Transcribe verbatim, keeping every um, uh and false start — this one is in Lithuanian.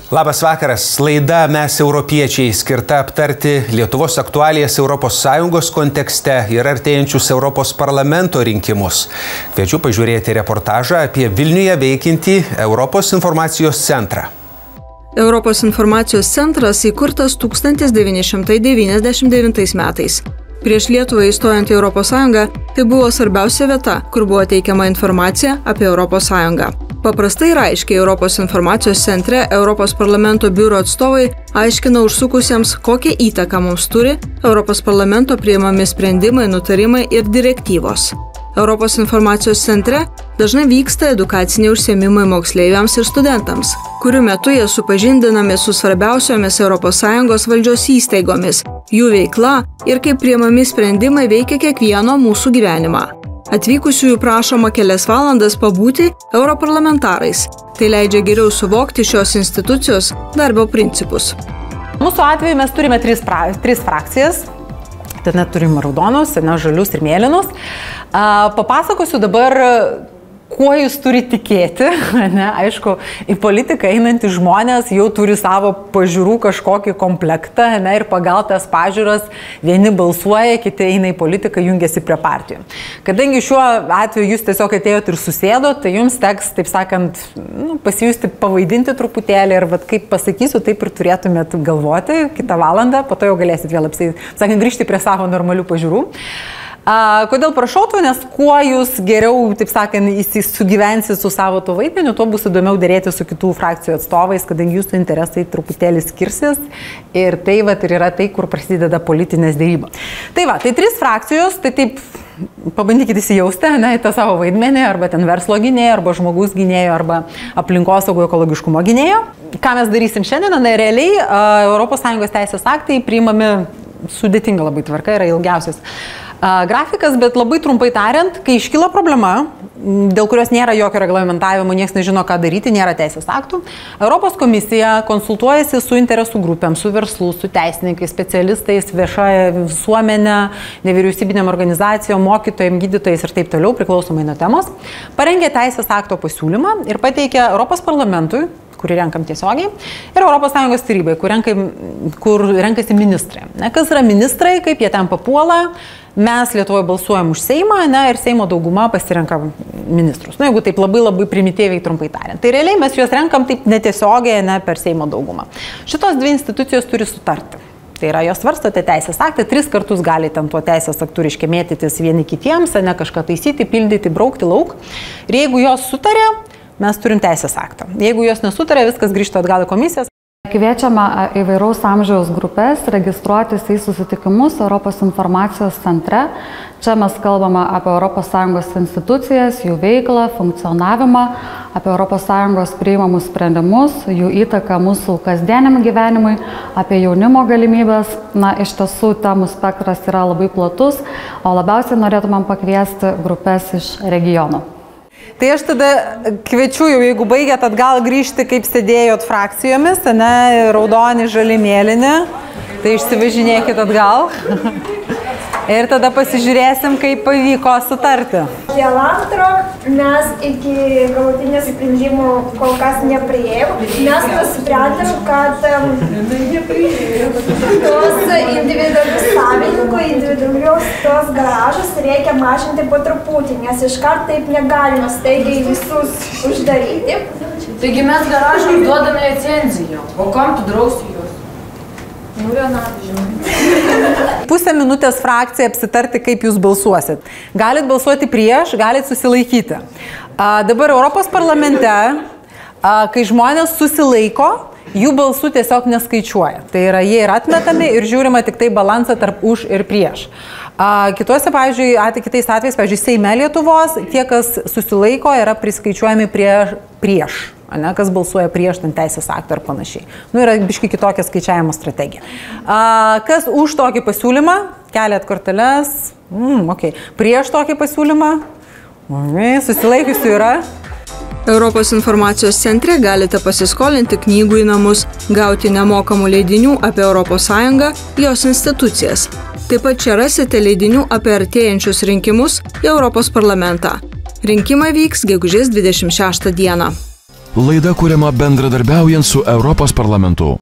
Labas vakaras. Laida Mes europiečiai skirta aptarti Lietuvos aktualijas Europos Sąjungos kontekste ir artėjančius Europos parlamento rinkimus. Kviečiu pažiūrėti reportažą apie Vilniuje veikiantį Europos informacijos centrą. Europos informacijos centras įkurtas tūkstantis devyni šimtai devyniasdešimt devintais metais. Prieš Lietuvą įstojant į Europos Sąjungą, tai buvo svarbiausia vieta, kur buvo teikiama informacija apie Europos Sąjungą. Paprastai ir aiškiai Europos informacijos centre Europos parlamento biuro atstovai aiškina užsukusiems, kokią įtaką mums turi Europos parlamento priimami sprendimai, nutarimai ir direktyvos. Europos informacijos centre dažnai vyksta edukaciniai užsiėmimai moksleiviams ir studentams, kurių metu jie supažindinami su svarbiausiomis Europos Sąjungos valdžios įstaigomis, jų veikla ir kaip priimami sprendimai veikia kiekvieno mūsų gyvenimą. Atvykusiųjų prašoma kelias valandas pabūti europarlamentarais. Tai leidžia geriau suvokti šios institucijos darbo principus. Mūsų atveju mes turime tris, pra, tris frakcijas. Tad net turime raudonus, ne, žalius ir mėlynus. Papasakosiu dabar, kuo jūs turi tikėti. Ne? Aišku, į politiką einantys žmonės jau turi savo pažiūrų kažkokį komplektą, ne? Ir pagal tas pažiūras vieni balsuoja, kiti eina į politiką, jungiasi prie partijų. Kadangi šiuo atveju jūs tiesiog atėjot ir susėdot, tai jums teks, taip sakant, nu, pasijusti, pavaidinti truputėlį ir vat, kaip pasakysiu, taip ir turėtumėt galvoti kitą valandą, po to jau galėsit vėl apsai, sakant, grįžti prie savo normalių pažiūrų. A, kodėl prašau to, nes kuo jūs geriau, taip sakant, sugyvensit su savo to vaidmeniu, tuo bus įdomiau dėrėti su kitų frakcijų atstovais, kadangi jūsų interesai truputėlį skirsis ir tai vat, ir yra tai, kur prasideda politinės dėrybos. Tai va, tai trys frakcijos, tai taip pabandykite įsijausti, ne, į tą savo vaidmenį, arba ten verslo gynėjo, arba žmogus gynėjo, arba aplinkosaugo ekologiškumo gynėjo. Ką mes darysim šiandien, na, realiai Europos Sąjungos teisės aktai priimami sudėtinga labai tvarka, yra ilgiausias grafikas, bet labai trumpai tariant, kai iškyla problema, dėl kurios nėra jokio reglamentavimo, niekas nežino, ką daryti, nėra teisės aktų, Europos komisija konsultuojasi su interesų grupėm, su verslu, su teisininkais, specialistais, viešąja visuomenė, nevyriausybinėm organizacijom, mokytojams, gydytojais ir taip toliau, priklausomai nuo temos, parengė teisės akto pasiūlymą ir pateikė Europos parlamentui, kurį renkam tiesiogiai, ir Europos Sąjungos tarybai, kur, renkam, kur renkasi ministrai. Ne, kas yra ministrai, kaip jie ten papuola, mes Lietuvoje balsuojam už Seimą, ne, ir Seimo dauguma pasirenka ministrus. Na, jeigu taip labai labai primityviai trumpai tariant. Tai realiai mes juos renkam taip netiesiogiai, ne, per Seimo daugumą. Šitos dvi institucijos turi sutarti. Tai yra, jos svarstote teisės aktą, tris kartus gali ten tuo teisės aktu reiškia mėtytis vieni kitiems, ne kažką taisyti, pildyti, braukti lauk. Ir jeigu jos sutarė, mes turim teisės aktą. Jeigu jos nesutarė, viskas grįžta atgal į komisijas. Kviečiama įvairaus amžiaus grupės registruotis į susitikimus Europos informacijos centre. Čia mes kalbame apie Europos Sąjungos institucijas, jų veiklą, funkcionavimą, apie Europos Sąjungos priimamus sprendimus, jų įtaką mūsų kasdieniam gyvenimui, apie jaunimo galimybės. Na, iš tiesų, temų spektras yra labai platus, o labiausiai norėtumėm pakviesti grupės iš regionų. Tai aš tada kviečiu jau, jeigu baigėt atgal grįžti, kaip sėdėjot frakcijomis, ne, raudoni, žali, mėlyni, tai išsivažinėkit atgal. Ir tada pasižiūrėsim, kaip pavyko sutarti. Dėl antro mes iki galutinio sprendimo kol kas nepriėjom. Mes nusprendėm, kad tos individualius savininkų, individualius tos garažus reikia mažinti po truputį, nes iškart taip negalima staigiai visus uždaryti. Taigi mes garažui duodame licenciją, o kam tu drausi juos? Nu, viena, žinai. Pusę minutės frakcija apsitarti, kaip jūs balsuosit. Galit balsuoti prieš, galit susilaikyti. A, dabar Europos parlamente, a, kai žmonės susilaiko, jų balsų tiesiog neskaičiuoja. Tai yra, jie yra atmetami ir žiūrima tik tai balansą tarp už ir prieš. A, kituose, pavyzdžiui, at, kitais atvejais, pavyzdžiui, Seime Lietuvos, tie, kas susilaiko, yra priskaičiuojami prie, prieš. Ne, kas balsuoja prieš ten teisės aktą ar panašiai. Nu, yra biškai kitokia skaičiavimo strategija. A, kas už tokį pasiūlymą? Keliat korteles. Mm, okay. Prieš tokį pasiūlymą? Mm, susilaikiusių yra. Europos informacijos centre galite pasiskolinti knygų į namus, gauti nemokamų leidinių apie Europos Sąjungą, jos institucijas. Taip pat čia rasite leidinių apie artėjančius rinkimus į Europos parlamentą. Rinkimai vyks gegužės dvidešimt šeštą dieną. Laida kuriama bendradarbiaujant su Europos parlamentu.